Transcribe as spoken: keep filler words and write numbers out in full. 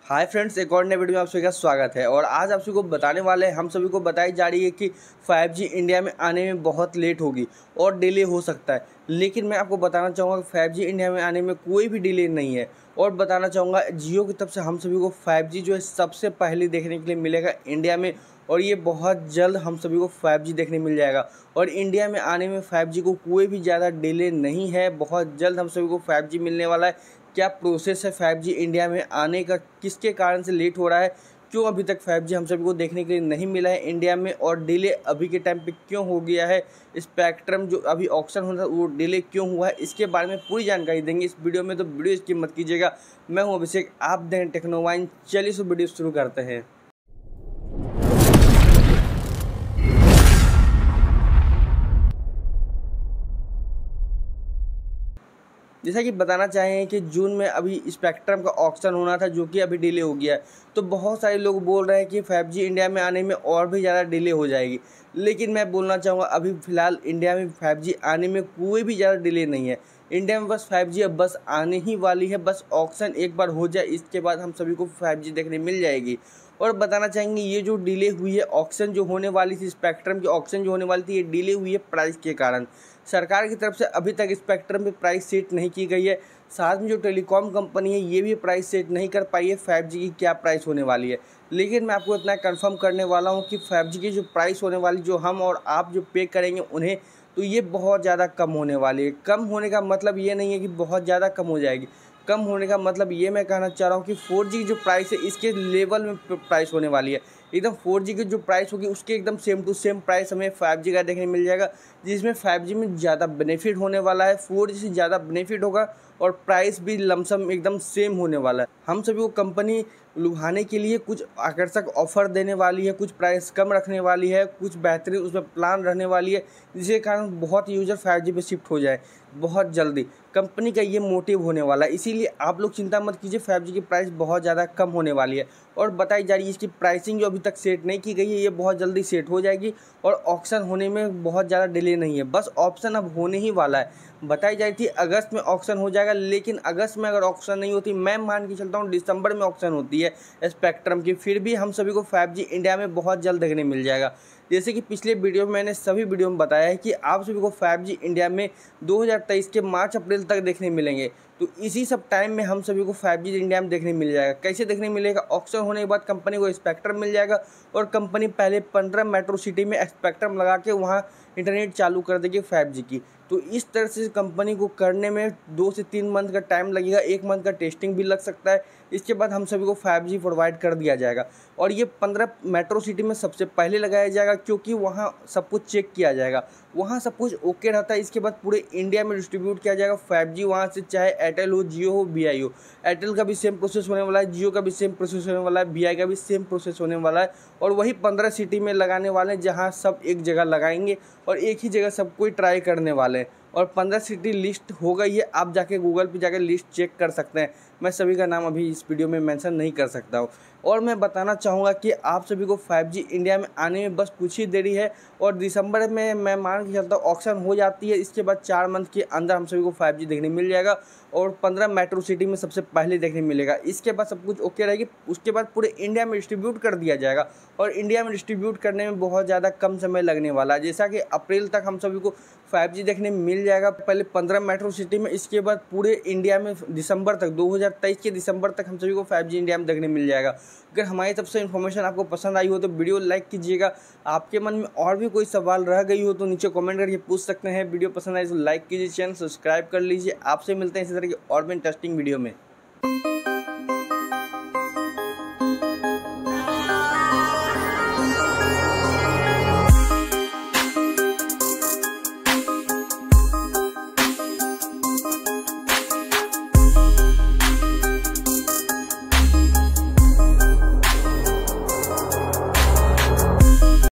Hi friends, एक और नए वीडियो में आप सभी का स्वागत है। और आज आप सभी को बताने वाले हैं, हम सभी को बताई जा रही है कि फाइव जी इंडिया में आने में बहुत लेट होगी और डिले हो सकता है। लेकिन मैं आपको बताना चाहूँगा कि फाइव जी इंडिया में आने में कोई भी डिले नहीं है। और बताना चाहूँगा जियो की तरफ से हम सभी को फाइव जी जो है सबसे पहले देखने के लिए मिलेगा इंडिया में। और ये बहुत जल्द हम सभी को फाइव जी देखने मिल जाएगा। और इंडिया में आने में फाइव जी को कोई भी ज़्यादा डिले नहीं है, बहुत जल्द हम सभी को फाइव जी मिलने वाला है। क्या प्रोसेस है फाइव जी इंडिया में आने का, किसके कारण से लेट हो रहा है, क्यों अभी तक फाइव जी हम सभी को देखने के लिए नहीं मिला है इंडिया में, और डिले अभी के टाइम पे क्यों हो गया है, स्पेक्ट्रम जो अभी ऑक्शन होना था वो डिले क्यों हुआ है, इसके बारे में पूरी जानकारी देंगे इस वीडियो में। तो वीडियो स्किप मत कीजिएगा। मैं हूं अभिषेक, आप दें टेक्नोवाइन। चलिए इस वीडियो शुरू करते हैं। जैसा कि बताना चाहें कि जून में अभी स्पेक्ट्रम का ऑक्शन होना था, जो कि अभी डिले हो गया है। तो बहुत सारे लोग बोल रहे हैं कि फाइव जी इंडिया में आने में और भी ज़्यादा डिले हो जाएगी। लेकिन मैं बोलना चाहूँगा अभी फ़िलहाल इंडिया में फाइव जी आने में कोई भी ज़्यादा डिले नहीं है। इंडिया में बस फाइव जी अब बस आने ही वाली है। बस ऑक्शन एक बार हो जाए, इसके बाद हम सभी को फाइव जी देखने मिल जाएगी। और बताना चाहेंगे ये जो डिले हुई है, ऑक्शन जो होने वाली थी, स्पेक्ट्रम की ऑक्शन जो होने वाली थी, ये डिले हुई है प्राइस के कारण। सरकार की तरफ से अभी तक स्पेक्ट्रम पे प्राइस सेट नहीं की गई है। साथ में जो टेलीकॉम कंपनी है ये भी प्राइस सेट नहीं कर पाई है फाइव जी की क्या प्राइस होने वाली है। लेकिन मैं आपको इतना कंफर्म करने वाला हूँ कि फाइव जी की जो प्राइस होने वाली, जो हम और आप जो पे करेंगे उन्हें, तो ये बहुत ज़्यादा कम होने वाली है। कम होने का मतलब ये नहीं है कि बहुत ज़्यादा कम हो जाएगी। कम होने का मतलब ये मैं कहना चाह रहा हूँ कि फोर जी की जो प्राइस है इसके लेवल में प्राइस होने वाली है। एकदम फोर जी की जो प्राइस होगी उसके एकदम सेम टू सेम प्राइस हमें फाइव जी का देखने मिल जाएगा, जिसमें फाइव जी में ज़्यादा बेनिफिट होने वाला है, फोर जी से ज़्यादा बेनिफिट होगा और प्राइस भी लमसम एकदम सेम होने वाला है। हम सभी को कंपनी लुभाने के लिए कुछ आकर्षक ऑफर देने वाली है, कुछ प्राइस कम रखने वाली है, कुछ बेहतरीन उसमें प्लान रहने वाली है, जिसके कारण बहुत यूज़र फाइव जी पे शिफ्ट हो जाए बहुत जल्दी। कंपनी का ये मोटिव होने वाला है, इसीलिए आप लोग चिंता मत कीजिए, फाइव जी की प्राइस बहुत ज़्यादा कम होने वाली है। और बताई जा रही है इसकी प्राइसिंग जो अभी तक सेट नहीं की गई है, ये बहुत जल्दी सेट हो जाएगी। और ऑक्शन होने में बहुत ज़्यादा डिले नहीं है, बस ऑप्शन अब होने ही वाला है। बताई जा रही थी अगस्त में ऑक्शन हो जाएगा, लेकिन अगस्त में अगर ऑक्शन नहीं होती, मैं मान के चलता हूँ दिसंबर में ऑक्शन होती है स्पेक्ट्रम की, फिर भी हम सभी को फाइव जी इंडिया में बहुत जल्द देखने मिल जाएगा। जैसे कि पिछले वीडियो में मैंने सभी वीडियो में बताया है कि आप सभी को फाइव जी इंडिया में दो हज़ार तेईस के मार्च अप्रैल तक देखने मिलेंगे। तो इसी सब टाइम में हम सभी को फाइव जी इंडिया में देखने मिल जाएगा। कैसे देखने मिलेगा? ऑक्शन होने के बाद कंपनी को स्पेक्ट्रम मिल जाएगा और कंपनी पहले पंद्रह मेट्रो सिटी में स्पेक्ट्रम लगा के वहाँ इंटरनेट चालू कर देगी फाइव जी की। तो इस तरह से कंपनी को करने में दो से तीन मंथ का टाइम लगेगा, एक मंथ का टेस्टिंग भी लग सकता है। इसके बाद हम सभी को फाइव जी प्रोवाइड कर दिया जाएगा। और ये पंद्रह मेट्रो सिटी में सबसे पहले लगाया जाएगा, क्योंकि वहाँ सब कुछ चेक किया जाएगा, वहाँ सब कुछ ओके रहता है। इसके बाद पूरे इंडिया में डिस्ट्रीब्यूट किया जाएगा फाइव जी वहाँ से, चाहे एयरटेल हो, जियो हो, वी आई हो। एयरटेल का भी सेम प्रोसेस होने वाला है, जियो का भी सेम प्रोसेस होने वाला है, वी आई का भी सेम प्रोसेस होने वाला है। और वही पंद्रह सिटी में लगाने वाले हैं, जहाँ सब एक जगह लगाएंगे और एक ही जगह सब कोई ट्राई करने वाले हैं। और पंद्रह सिटी लिस्ट हो गई है, आप जाके गूगल पे जाके लिस्ट चेक कर सकते हैं। मैं सभी का नाम अभी इस वीडियो में मेंशन नहीं कर सकता हूँ। और मैं बताना चाहूँगा कि आप सभी को फाइव जी इंडिया में आने में बस कुछ ही देरी है। और दिसंबर में मैं मान के चलता हूँ ऑक्शन हो जाती है, इसके बाद चार मंथ के अंदर हम सभी को फाइव जी देखने मिल जाएगा और पंद्रह मेट्रो सिटी में सबसे पहले देखने मिलेगा। इसके बाद सब कुछ ओके रहेगी, उसके बाद पूरे इंडिया में डिस्ट्रीब्यूट कर दिया जाएगा। और इंडिया में डिस्ट्रीब्यूट करने में बहुत ज़्यादा कम समय लगने वाला है, जैसा कि अप्रैल तक हम सभी को फाइव जी देखने मिल जाएगा, पहले पंद्रह मेट्रो सिटी में, इसके बाद पूरे इंडिया में दिसंबर तक, दो हज़ार तेईस के दिसंबर तक हम सभी को फाइव जी इंडिया में देखने मिल जाएगा। अगर हमारी तरफ से इन्फॉर्मेशन आपको पसंद आई हो तो वीडियो लाइक कीजिएगा। आपके मन में और भी कोई सवाल रह गई हो तो नीचे कमेंट करके पूछ सकते हैं। वीडियो पसंद आई तो लाइक कीजिए, चैनल सब्सक्राइब कर लीजिए। आपसे मिलते हैं इसी तरह की और भी इंटरेस्टिंग वीडियो में।